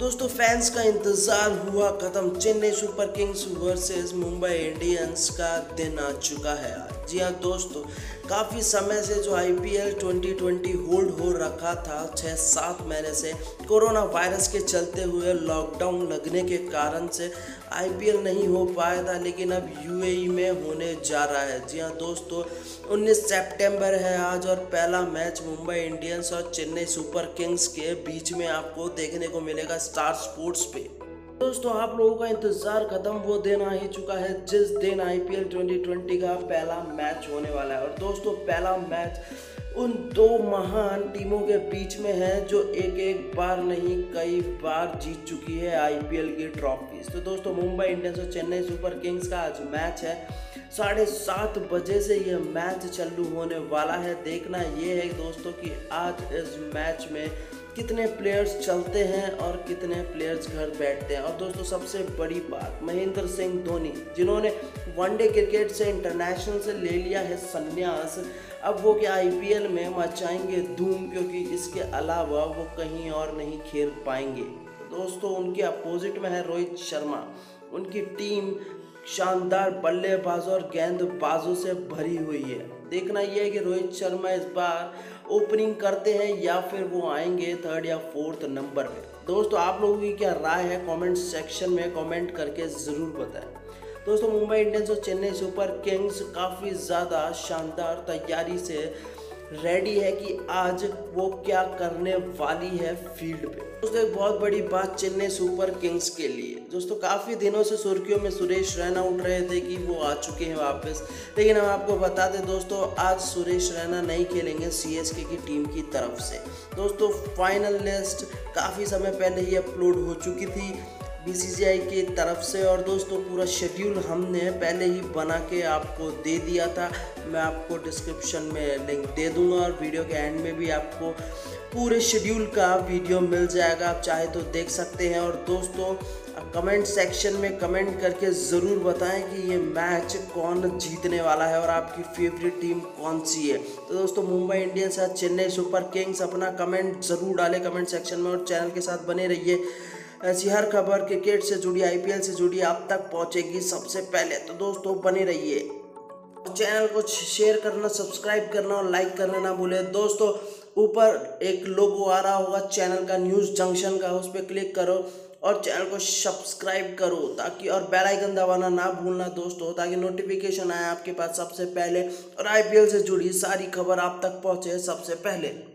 दोस्तों फैंस का इंतजार हुआ खत्म। Chennai Super Kings versus Mumbai Indians का दिन आ चुका है आज। जी हाँ दोस्तों, काफ़ी समय से जो आईपीएल 2020 होल्ड हो रखा था 6-7 महीने से, कोरोना वायरस के चलते हुए लॉकडाउन लगने के कारण से आईपीएल नहीं हो पाया था, लेकिन अब यूएई में होने जा रहा है। जी हाँ दोस्तों, 19 सितंबर है आज और पहला मैच मुंबई इंडियंस और चेन्नई सुपर किंग्स के बीच में आपको देखने को मिलेगा स्टार स्पोर्ट्स पे। दोस्तों आप लोगों का इंतजार खत्म, वो दिन आ ही चुका है जिस दिन आईपीएल 2020 का पहला मैच होने वाला है। और दोस्तों पहला मैच उन दो महान टीमों के बीच में है जो एक बार नहीं कई बार जीत चुकी है आईपीएल की ट्रॉफीज। तो दोस्तों मुंबई इंडियंस और चेन्नई सुपर किंग्स का आज मैच है। 7:30 बजे से यह मैच चालू होने वाला है। देखना ये है दोस्तों कि आज इस मैच में कितने प्लेयर्स चलते हैं और कितने प्लेयर्स घर बैठते हैं। और दोस्तों सबसे बड़ी बात, महेंद्र सिंह धोनी जिन्होंने वनडे क्रिकेट से इंटरनेशनल से ले लिया है संन्यास, अब वो क्या आईपीएल में मचाएंगे धूम, क्योंकि इसके अलावा वो कहीं और नहीं खेल पाएंगे। दोस्तों उनके अपोजिट में है रोहित शर्मा। उनकी टीम शानदार बल्लेबाजों और गेंदबाजों से भरी हुई है। देखना यह है कि रोहित शर्मा इस बार ओपनिंग करते हैं या फिर वो आएंगे 3rd या 4th नंबर पे। दोस्तों आप लोगों की क्या राय है कमेंट सेक्शन में कमेंट करके ज़रूर बताएं। दोस्तों मुंबई इंडियंस और चेन्नई सुपर किंग्स काफ़ी ज़्यादा शानदार तैयारी से रेडी है कि आज वो क्या करने वाली है फील्ड पे। दोस्तों एक बहुत बड़ी बात चेन्नई सुपर किंग्स के लिए, दोस्तों काफ़ी दिनों से सुर्खियों में सुरेश रैना उठ रहे थे कि वो आ चुके हैं वापस, लेकिन हम आपको बता दें दोस्तों आज सुरेश रैना नहीं खेलेंगे सीएसके की टीम की तरफ से। दोस्तों फाइनल लिस्ट काफ़ी समय पहले ही अपलोड हो चुकी थी बीसीसीआई की तरफ से, और दोस्तों पूरा शेड्यूल हमने पहले ही बना के आपको दे दिया था। मैं आपको डिस्क्रिप्शन में लिंक दे दूंगा और वीडियो के एंड में भी आपको पूरे शेड्यूल का वीडियो मिल जाएगा, आप चाहे तो देख सकते हैं। और दोस्तों कमेंट सेक्शन में कमेंट करके ज़रूर बताएं कि ये मैच कौन जीतने वाला है और आपकी फेवरेट टीम कौन सी है। तो दोस्तों मुंबई इंडियंस या चेन्नई सुपर किंग्स, अपना कमेंट ज़रूर डालें कमेंट सेक्शन में और चैनल के साथ बने रहिए। ऐसी हर खबर क्रिकेट से जुड़ी आईपीएल से जुड़ी आप तक पहुंचेगी सबसे पहले। तो दोस्तों बने रहिए, चैनल को शेयर करना, सब्सक्राइब करना और लाइक करना ना भूलें। दोस्तों ऊपर एक लोगो आ रहा होगा चैनल का न्यूज़ जंक्शन का, उस पर क्लिक करो और चैनल को सब्सक्राइब करो ताकि, और बेल आइकन दबाना ना भूलना दोस्तों, ताकि नोटिफिकेशन आए आपके पास सबसे पहले और आईपीएल से जुड़ी सारी खबर आप तक पहुंचे सबसे पहले।